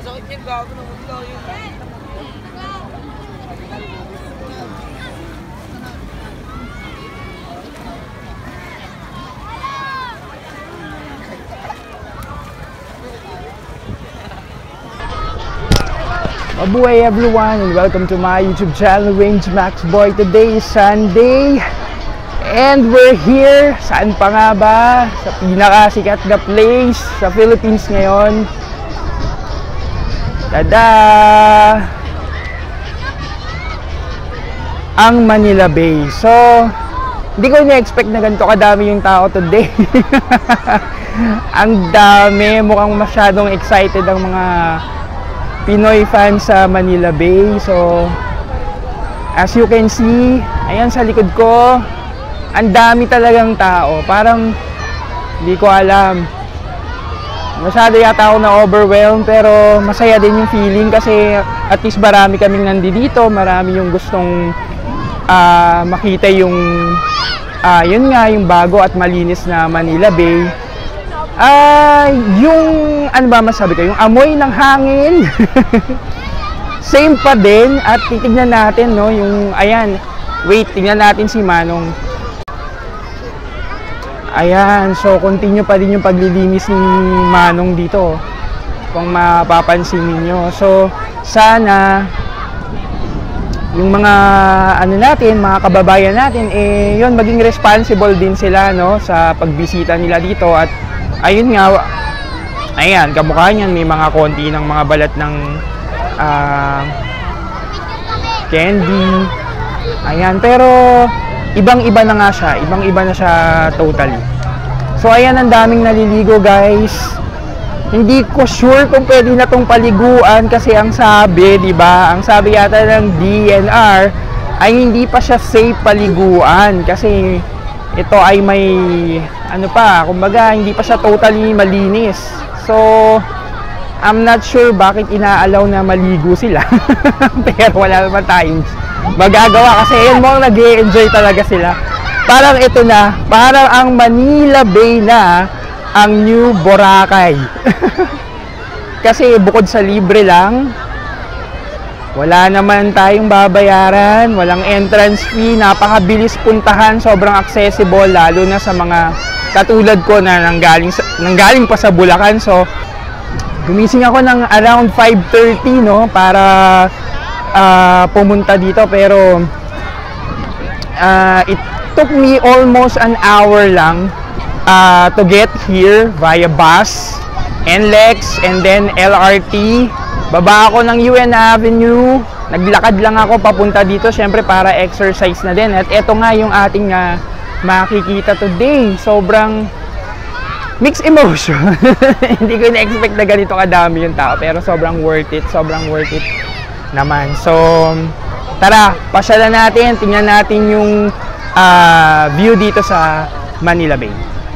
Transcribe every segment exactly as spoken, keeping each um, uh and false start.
Sakit niya, gago na mula yun. Mabuhay everyone and welcome to my YouTube channel, Range Max Boy. Today is Sunday and we're here. Saan pa nga ba? Sa pinakasikat na place sa Philippines ngayon. Tada! Ang Manila Bay. So, hindi ko na-expect na ganito kadami yung tao today. Ang dami. Mukhang masyadong excited ang mga Pinoy fans sa Manila Bay. So, as you can see, ayan sa likod ko, ang dami talagang tao. Parang, hindi ko alam. Masyado yata ako na-overwhelmed, pero masaya din yung feeling kasi at least marami kaming nandito, marami yung gustong uh, makita yung, uh, yun nga, yung bago at malinis na Manila Bay. Ah, uh, yung ano ba masabi ko, yung amoy ng hangin. Same pa din at titignan natin no, yung ayan. Wait, tingnan natin si Manong. Ayan, so continue pa din yung paglilinis ni Manong dito. Kung mapapansin niyo. So, sana yung mga ano natin, mga kababayan natin eh yun maging responsible din sila no sa pagbisita nila dito at ayun nga, ayan, kamukha niyan, may mga konti ng mga balat ng uh, candy. Ayan, pero ibang-iba na nga siya, ibang-iba na siya totally. So, ayan, ang daming naliligo, guys. Hindi ko sure kung pwede na tong paliguan kasi ang sabi, di ba? Ang sabi yata ng D N R ay hindi pa siya safe paliguan kasi ito ay may ano pa, kumbaga hindi pa siya totally malinis. So, I'm not sure bakit inaalaw na maligo sila. Pero wala naman tayong magagawa kasi yun mo nag-e-enjoy talaga sila. Parang ito na, parang ang Manila Bay na ang New Boracay. Kasi bukod sa libre lang, wala naman tayong babayaran, walang entrance fee, napakabilis puntahan, sobrang accessible lalo na sa mga katulad ko na nanggaling, nanggaling pa sa Bulacan. So, gumising ako ng around five thirty no, para uh, pumunta dito pero uh, it took me almost an hour lang uh, to get here via bus, N L E X, and then L R T. Baba ako ng U N Avenue, naglakad lang ako papunta dito, syempre para exercise na din. At eto nga yung ating uh, makikita today. Sobrang mixed emotion. Hindi ko na-expect na ganito kadami yung tao, pero sobrang worth it, sobrang worth it naman. So, tara, pasyalan natin, tingnan natin yung uh, view dito sa Manila Bay.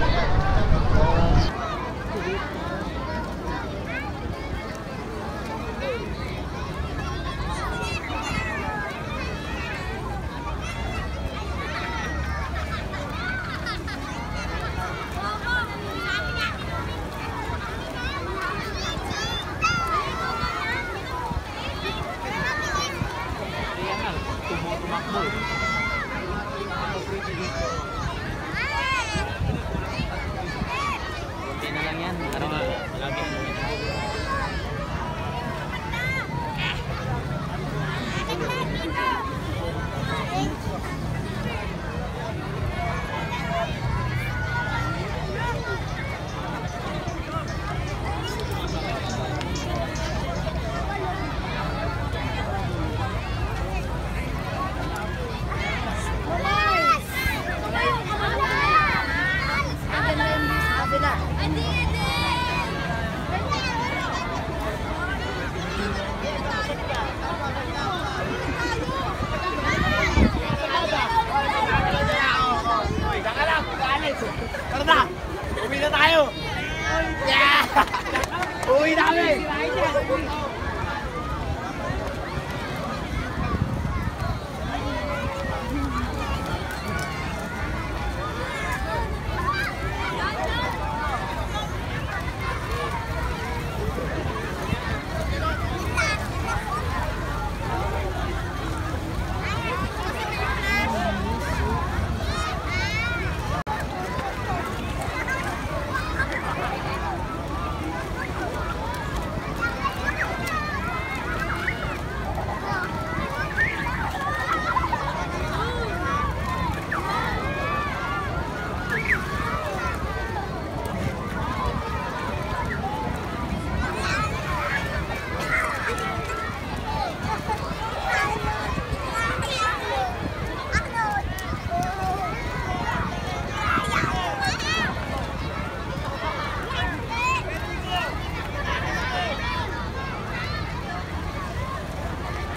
Uwi na kami!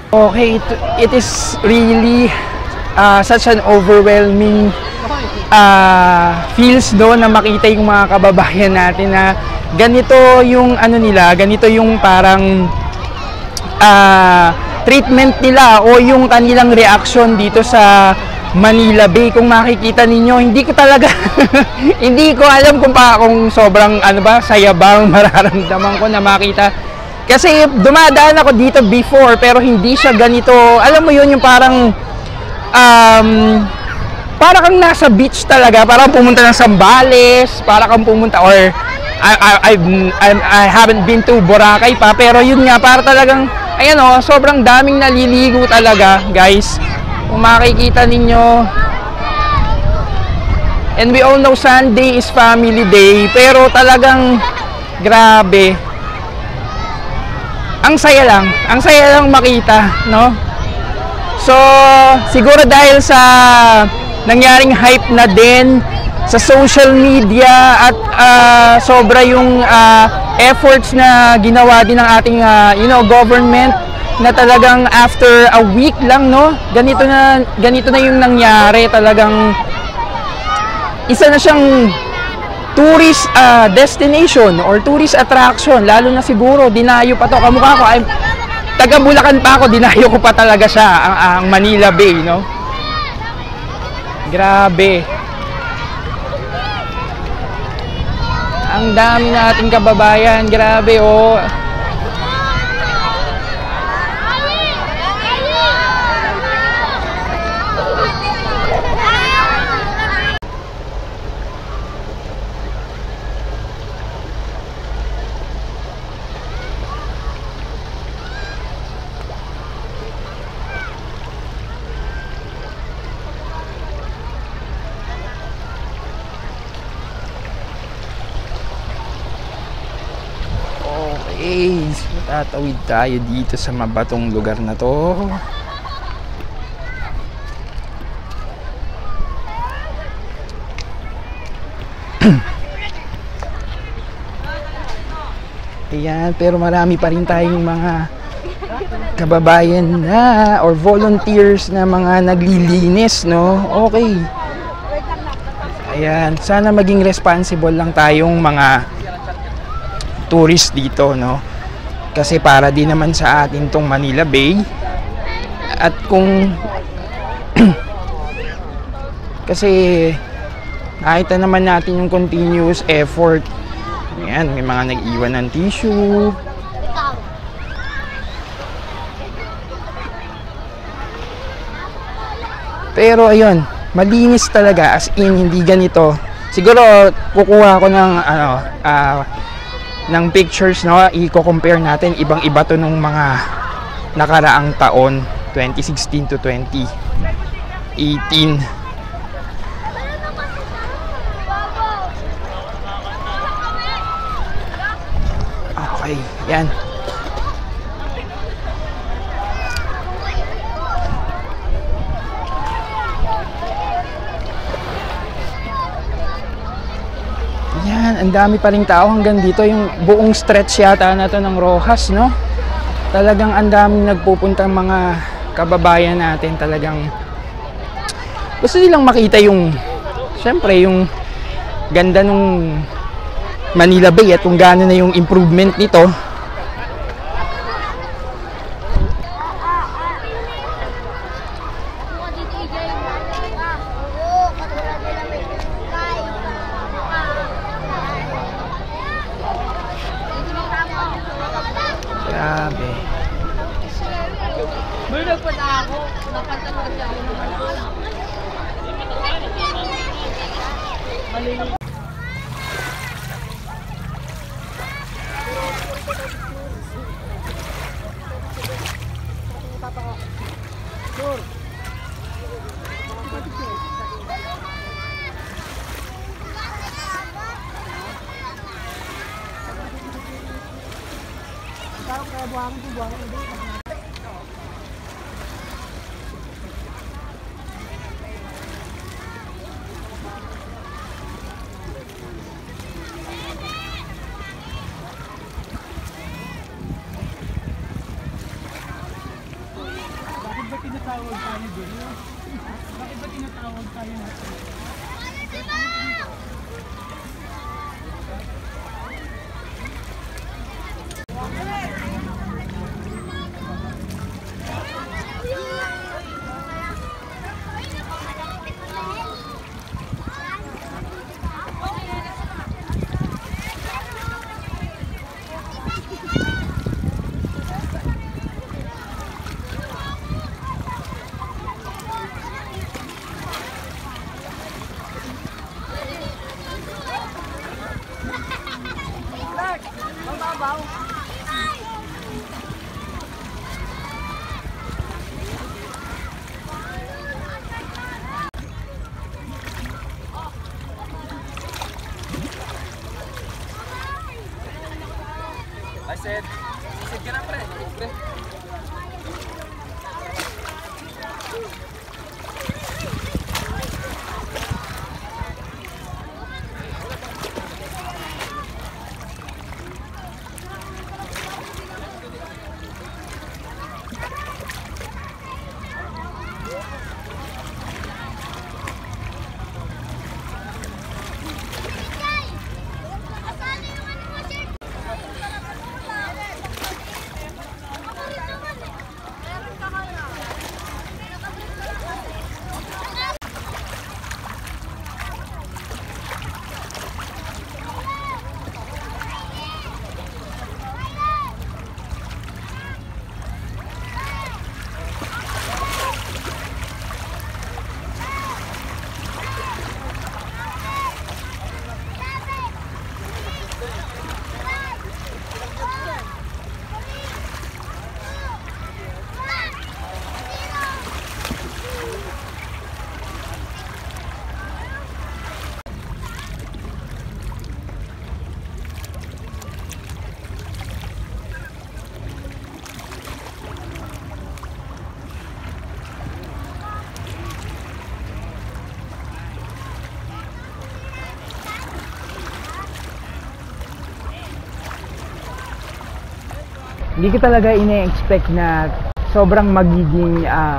Okay, it, it is really uh, such an overwhelming uh, feels do na makita yung mga kababayan natin na ganito yung ano nila, ganito yung parang uh, treatment nila o yung kanilang reaction dito sa Manila Bay. Kung makikita ninyo, hindi ko talaga hindi ko alam kung pa kung sobrang ano ba, saya bang mararamdaman ko na makita. Kasi dumadaan ako dito before pero hindi siya ganito. Alam mo yun, yung parang um, para kang nasa beach talaga, parang pumunta ng Zambales, para kang pumunta or I, I, I've, I, I haven't been to Boracay pa, pero yun nga, para talagang ayan o, sobrang daming naliligo talaga guys. Kung makikita ninyo, and we all know Sunday is family day, pero talagang grabe, ang saya lang, ang saya lang makita, no? So, siguro dahil sa nangyaring hype na din sa social media at uh, sobra yung uh, efforts na ginawa din ng ating uh, you know, government, na talagang after a week lang, no, ganito na ganito na yung nangyari. Talagang isa na siyang tourist uh, destination or tourist attraction, lalo na siguro dinayo pa to, kamukha ko ay taga Bulacan pa ako, dinayo ko pa talaga siya ang, ang Manila Bay, no. Grabe, ang dami nating kababayan, grabe oh. Okay, so tatawid tayo dito sa mabatong lugar na to. Ayan, pero marami pa rin tayong mga kababayan na or volunteers na mga naglilinis, no? Okay. Ayan, sana maging responsible lang tayong mga tourist dito, no? Kasi para din naman sa atin tong Manila Bay. At kung kasi nakita naman natin yung continuous effort. Ayan, may mga nag-iwan ng tissue. Pero ayun, malinis talaga, as in hindi ganito. Siguro kukuha ko ng ano, ah uh, ng pictures, no, i-compare natin, ibang-iba to nung mga nakaraang taon, twenty sixteen to twenty eighteen. Okay, yan. Yan, ang dami pa ring tao hanggang dito. Yung buong stretch yata na to ng Rojas, no? Talagang ang daming nagpupuntang mga kababayan natin. Talagang gusto nilang makita yung, syempre, yung ganda nung Manila Bay at kung gaano na yung improvement nito. Grabe. Bulog pa na ako. Nakatanood siya ako naman. Malinis. Sure. Kaya buhangin po, buhangin hindi. tinatawag tayo doon? Bakit ba tinatawag tayo natin? I said, sit ka na pre. Pre. Hindi ko talaga ine-expect na sobrang magiging uh,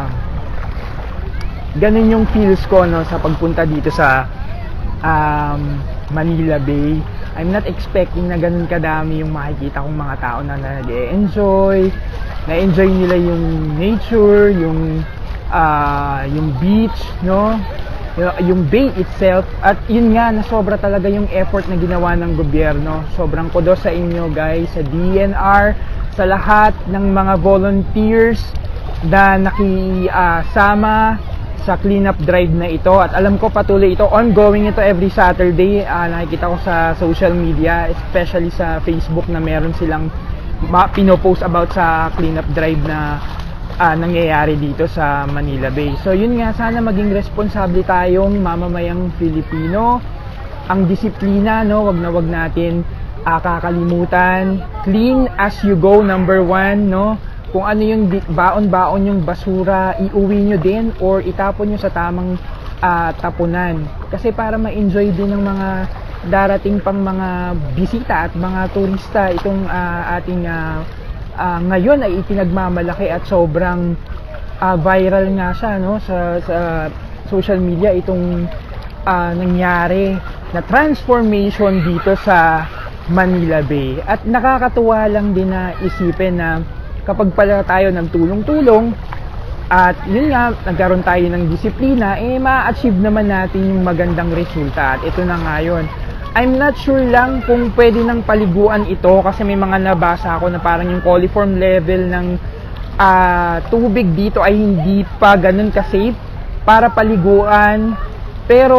ganun yung feels ko no, sa pagpunta dito sa um, Manila Bay. I'm not expecting na ganun kadami yung makikita kong mga tao na nag-e-enjoy, na-enjoy nila yung nature, yung uh, yung beach, no? Yung bay itself. At yun nga, na sobra talaga yung effort na ginawa ng gobyerno. Sobrang kudos sa inyo guys, sa D N R, sa lahat ng mga volunteers na nakisama sa cleanup drive na ito. At alam ko patuloy ito, ongoing ito every Saturday. Uh, nakikita ko sa social media, especially sa Facebook, na meron silang pinopost about sa cleanup drive na uh, nangyayari dito sa Manila Bay. So yun nga, sana maging responsable tayong mamamayang Filipino. Ang disiplina, no, wag na wag natin uh, kakalimutan. Clean as you go, number one, no. Kung ano yung baon-baon yung basura, iuwi nyo din or itapon nyo sa tamang uh, tapunan. Kasi para ma-enjoy din ng mga darating pang mga bisita at mga turista itong uh, ating uh, uh, ngayon ay ipinagmamalaki at sobrang uh, viral nga siya, no, sa, sa social media itong uh, nangyari na transformation dito sa Manila Bay. At nakakatuwa lang din na isipin na kapag pala tayo nagtulong-tulong at yun nga, nagkaroon tayo ng disiplina, eh ma-achieve naman natin yung magandang resulta. At ito na nga yun. I'm not sure lang kung pwede nang paliguan ito kasi may mga nabasa ako na parang yung coliform level ng uh, tubig dito ay hindi pa ganun ka-safe para paliguan. Pero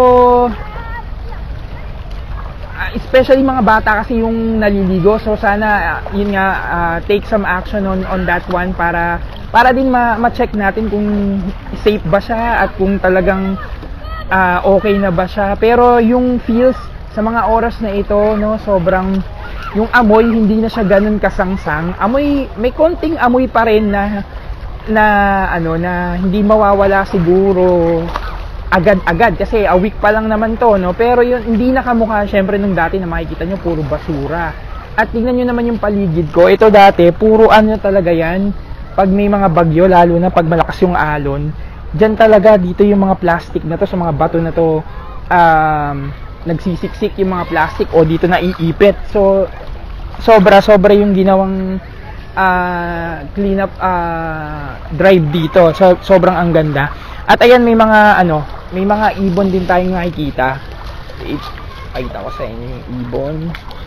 especially mga bata kasi yung naliligo, so sana uh, yun nga, uh, take some action on on that one para para din ma-check natin kung safe ba siya at kung talagang uh, okay na ba siya. Pero yung feels sa mga oras na ito, no, sobrang yung amoy hindi na siya ganun kasangsang. Amoy, may konting amoy pa rin na na ano na hindi mawawala siguro agad-agad kasi a week pa lang naman to, no? Pero yun, hindi nakamukha syempre nung dati na makikita nyo puro basura. At tingnan nyo naman yung paligid ko, ito dati puro ano talaga yan, pag may mga bagyo, lalo na pag malakas yung alon, dyan talaga dito yung mga plastic na to, sa mga bato na to, um, nagsisiksik yung mga plastic o dito na iipit. So, sobra-sobra yung ginawang uh, clean up uh, drive dito. So, sobrang ang ganda. At ayan, may mga ano, may mga ibon din tayong nakikita. Ipakita ko sa inyo yung ibon.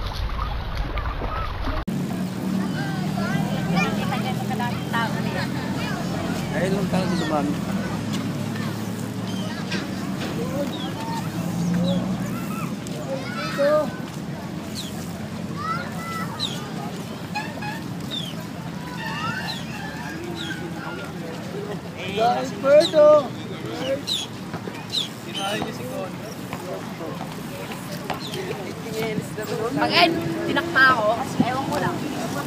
Ayun lang talaga sa dumami. Guys, pwede. Pag ayun, tinakma ako, kasi ewan ko lang.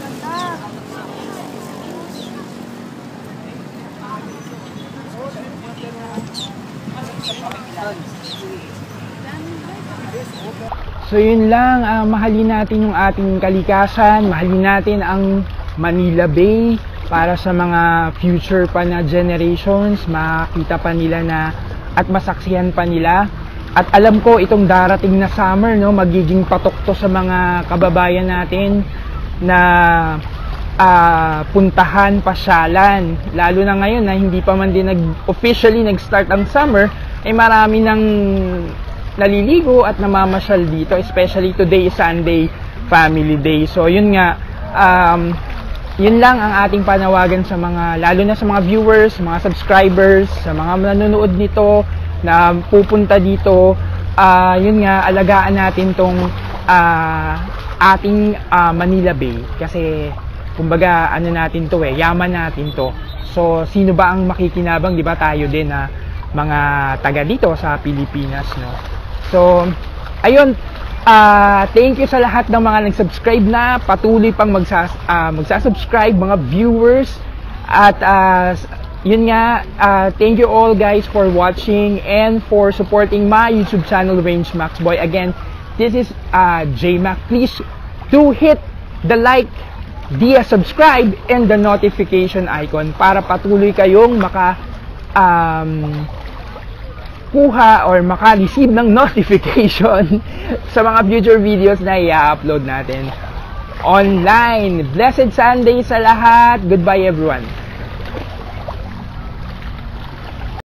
So yun lang, uh, mahalin natin yung ating kalikasan, mahalin natin ang Manila Bay para sa mga future pa na generations, makita pa nila na at masaksihan pa nila. At alam ko itong darating na summer, no, magiging patok to sa mga kababayan natin na uh, puntahan, pasyalan. Lalo na ngayon na hindi pa man din nag, officially nag-start ang summer, ay marami ng naliligo at namamasyal dito, especially today is Sunday Family Day. So yun nga, um, yun lang ang ating panawagan sa mga, lalo na sa mga viewers, mga subscribers, sa mga nanonood nito na pupunta dito. Uh, yun nga, alagaan natin tong uh, ating uh, Manila Bay kasi kumbaga ano natin to eh, yaman natin to. So sino ba ang makikinabang, di ba? Tayo din na mga taga dito sa Pilipinas, no? So ayun, uh, thank you sa lahat ng mga nag-subscribe na, patuloy pang magsas uh, magsasubscribe, mga viewers. At uh, yun nga, uh, thank you all guys for watching and for supporting my YouTube channel, Range Max Boy. Again, this is uh, J Mac. Please do hit the like, the subscribe, and the notification icon para patuloy kayong maka um, kuha or maka-receive ng notification sa mga future videos na i-upload natin online. Blessed Sunday sa lahat. Goodbye everyone.